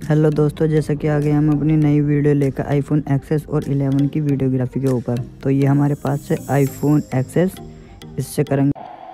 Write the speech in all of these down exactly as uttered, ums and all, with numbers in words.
Hello दोस्तों, जैसा कि आगे हम अपनी नई वीडियो लेकर आईफोन एक्सेस और इलेवन की वीडियोग्राफी के ऊपर। तो ये हमारे पास है आईफोन एक्सेस, इससे करेंगे।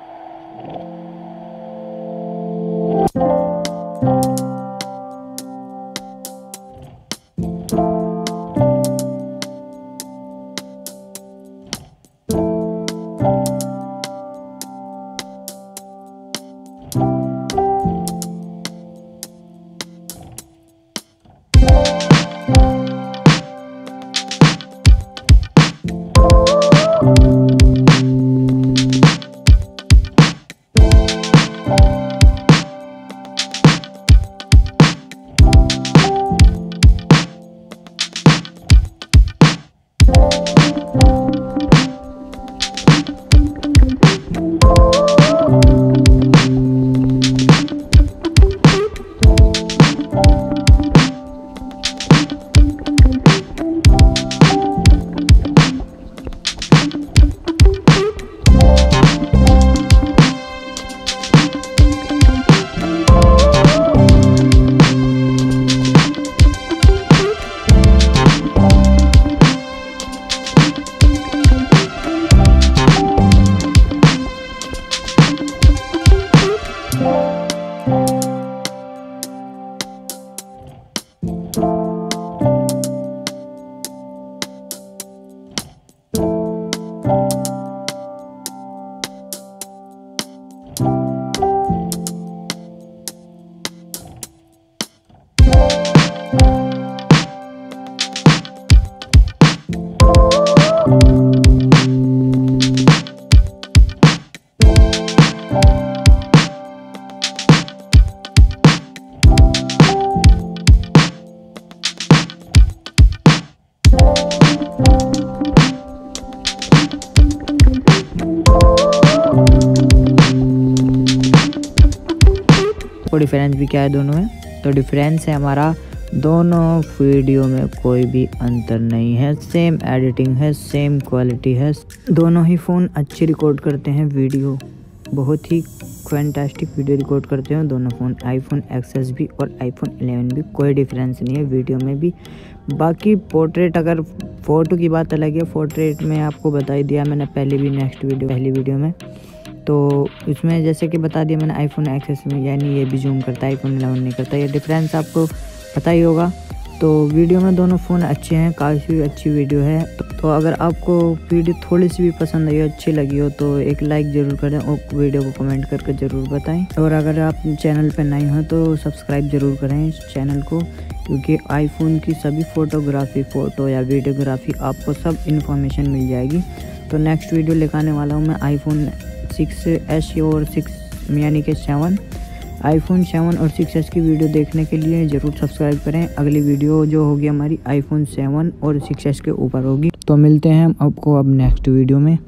डिफरेंस भी क्या है दोनों में? तो डिफरेंस है हमारा, दोनों वीडियो में कोई भी अंतर नहीं है, सेम एडिटिंग है, सेम क्वालिटी है। दोनों ही फ़ोन अच्छी रिकॉर्ड करते हैं वीडियो, बहुत ही फैंटास्टिक वीडियो रिकॉर्ड करते हैं दोनों फ़ोन, आईफोन एक्सेस भी और आईफोन इलेवन भी। कोई डिफरेंस नहीं है वीडियो में भी। बाकी पोर्ट्रेट, अगर फ़ोटो की बात अलग है, पोर्ट्रेट में आपको बता ही दिया मैंने पहले भी, नेक्स्ट वीडियो पहली वीडियो में। तो इसमें जैसे कि बता दिया मैंने आईफोन एक्सेस में, यानी ये भी जूम करता है, आईफोन इलेवन नहीं करता। ये डिफरेंस आपको पता ही होगा। तो वीडियो में दोनों फ़ोन अच्छे हैं, काफ़ी अच्छी वीडियो है। तो, तो अगर आपको वीडियो थोड़ी सी भी पसंद आई हो, अच्छी लगी हो, तो एक लाइक ज़रूर करें और वीडियो को कमेंट करके ज़रूर बताएं। और अगर आप चैनल पर नए हो तो सब्सक्राइब ज़रूर करें इस चैनल को, क्योंकि आईफोन की सभी फ़ोटोग्राफी, फ़ोटो या वीडियोग्राफी आपको सब इन्फॉर्मेशन मिल जाएगी। तो नेक्स्ट वीडियो लेकर आने वाला हूँ मैं आईफोन सिक्स एस और सिक्स यानी कि सेवन, आईफोन सेवन और सिक्स एस की वीडियो देखने के लिए ज़रूर सब्सक्राइब करें। अगली वीडियो जो होगी हमारी आईफोन सेवन और सिक्स एस के ऊपर होगी। तो मिलते हैं हम आपको अब नेक्स्ट वीडियो में।